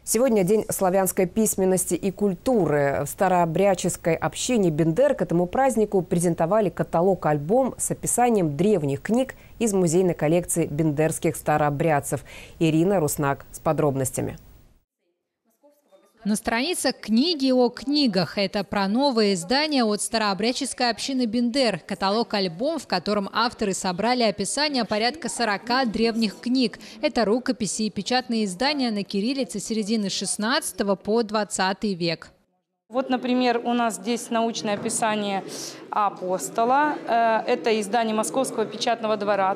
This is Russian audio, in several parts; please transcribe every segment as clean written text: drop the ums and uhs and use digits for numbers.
Сегодня День славянской письменности и культуры. В старообрядческой общине Бендер к этому празднику презентовали каталог-альбом с описанием древних книг из музейной коллекции бендерских старообрядцев. Ирина Руснак с подробностями. На страницах книги о книгах. Это про новое издание от старообрядческой общины Бендер. Каталог-альбом, в котором авторы собрали описание порядка 40 древних книг. Это рукописи и печатные издания на кириллице середины 16 по 20 век. Вот, например, у нас здесь научное описание «Апостола». Это издание Московского печатного двора,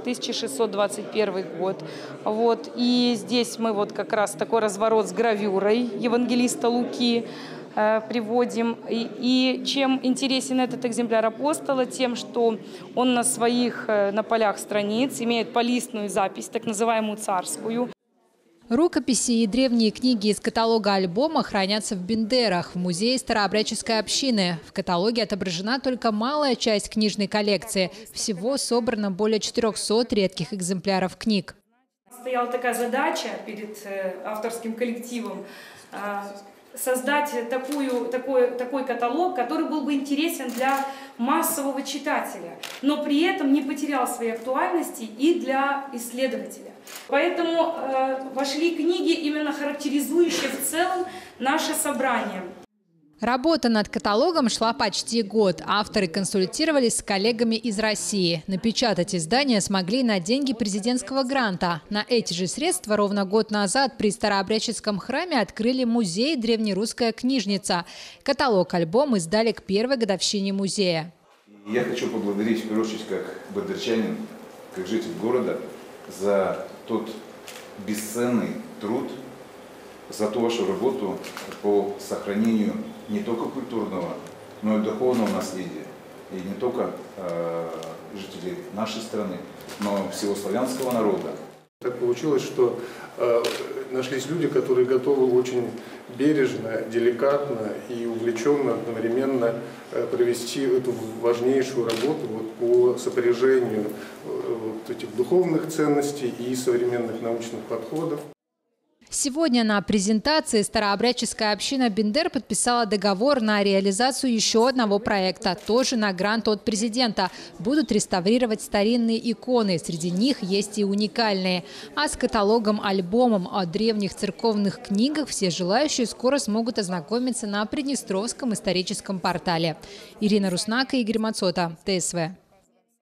1621 год. Вот. И здесь мы вот как раз такой разворот с гравюрой евангелиста Луки приводим. И чем интересен этот экземпляр «Апостола», тем, что он на полях страниц имеет полистную запись, так называемую царскую. Рукописи и древние книги из каталога альбома хранятся в Бендерах, в музее старообрядческой общины. В каталоге отображена только малая часть книжной коллекции. Всего собрано более 400 редких экземпляров книг. Стояла такая задача перед авторским коллективом создать такой каталог, который был бы интересен для массового читателя, но при этом не потерял своей актуальности и для исследователя. Поэтому вошли книги, именно характеризующие в целом наше собрание. Работа над каталогом шла почти год. Авторы консультировались с коллегами из России. Напечатать издание смогли на деньги президентского гранта. На эти же средства ровно год назад при Старообрядческом храме открыли музей «Древнерусская книжница». Каталог-альбом издали к первой годовщине музея. Я хочу поблагодарить, в первую очередь, как бендерчанин, как житель города, за тот бесценный труд, за ту вашу работу по сохранению не только культурного, но и духовного наследия. И не только жителей нашей страны, но всего славянского народа. Так получилось, что нашлись люди, которые готовы очень бережно, деликатно и увлеченно одновременно провести эту важнейшую работу по сопряжению этих духовных ценностей и современных научных подходов. Сегодня на презентации старообрядческая община Бендер подписала договор на реализацию еще одного проекта, тоже на грант от президента. Будут реставрировать старинные иконы, среди них есть и уникальные. А с каталогом-альбомом о древних церковных книгах все желающие скоро смогут ознакомиться на Приднестровском историческом портале. Ирина Руснак и Игорь Мацота, ТСВ.